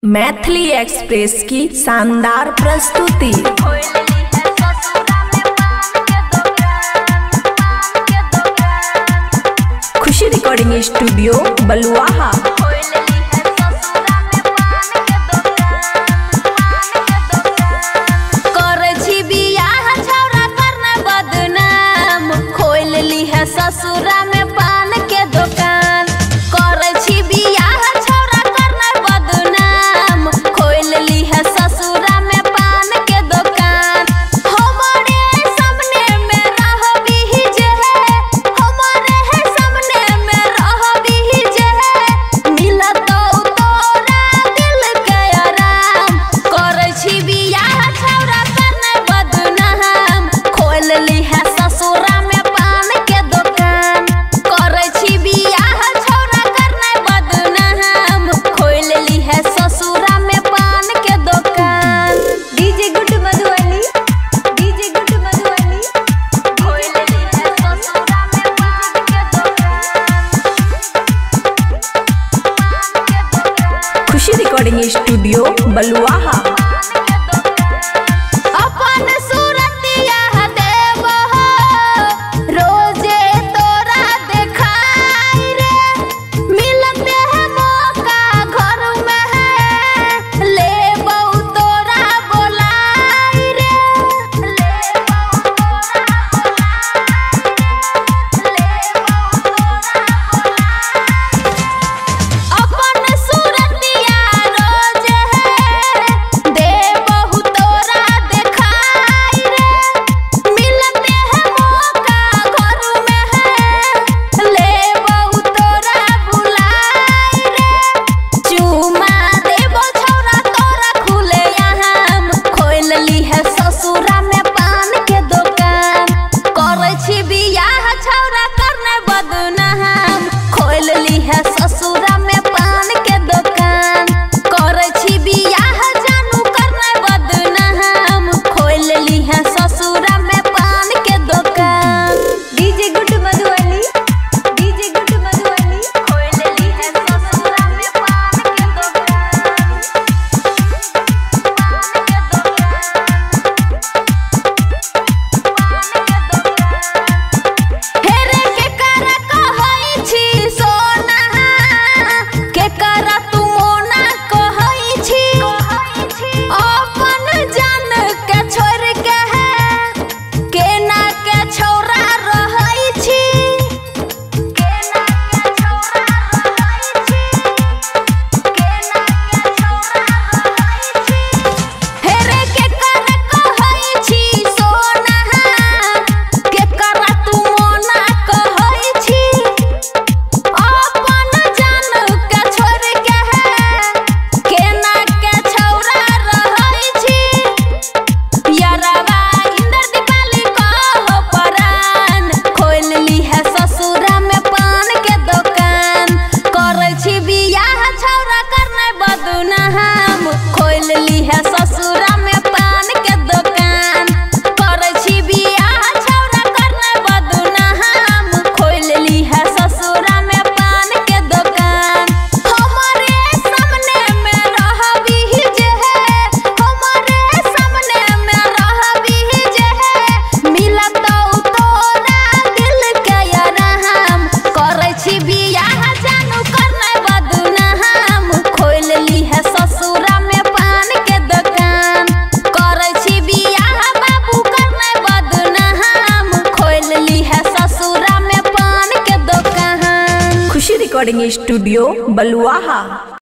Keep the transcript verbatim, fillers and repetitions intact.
Maithili express की शानदार प्रस्तुति। Khushi recording studio Baluaha. ससुरा में पान के दुकान करे छी बियाह छौरा करना बदनाम खोल ली है ससुरा में पान के दुकान। हमारे सामने में रहबी जे हमारे है सामने में रहबी जे मिलत तोरा दिल के आराम करे छी बियाह छौरा करना बदनाम खोल ली है ससुरा में खुशी रिकॉर्डिंग स्टूडियो बलुआहा। अपन सूरतिया देव रोजे तोरा देखाई रे मिलते है मौका घर में है लेबौ तोरा बोलाई रे लेबौ तोरा अपन सूरतिया ससुरा में पान के दुकान करे छी बियाह जानू करना बदनाम खोल ली है ससुरा में पान के दुकान। DJ good Madhubani DJ good Madhubani खोल ली है ससुरा में पान के दुकान पान के दुकान हेरे के कर कहै छी सोना के करा तू मोना कहै छी अपन जान के छोड़ के है केना के छौरा रहै छी केना के छौरा रहै छी केना के छौरा रहै छी हेरे के कर कहै छी सोना के करा तू मोना कहै छी अपन जान के छोड़ के है केना के छौरा रहै छी यारवा इंद्र दीपाली कहो परान खोल ली है ससुरा में पान के दुकान करे छी बियाह छौरा करना बदनाम खोल ली है ससुरा में पान के दुकान करे छी बियाह छौरा करना बदनाम खोल ली है ससुरा में पान के दुकान। हमारे सामने में रहबी जे हमारे सामने में रहबी जे मिलत तोरा दिल के आराम करे छी बियाह जानू करना बदनाम खोल ली है ससुरा में पान के दुकान करे छी बियाह बाबू करना बदनाम खोल ली है ससुरा में पान के दुकान। खुशी रिकॉर्डिंग स्टूडियो बलुआहा।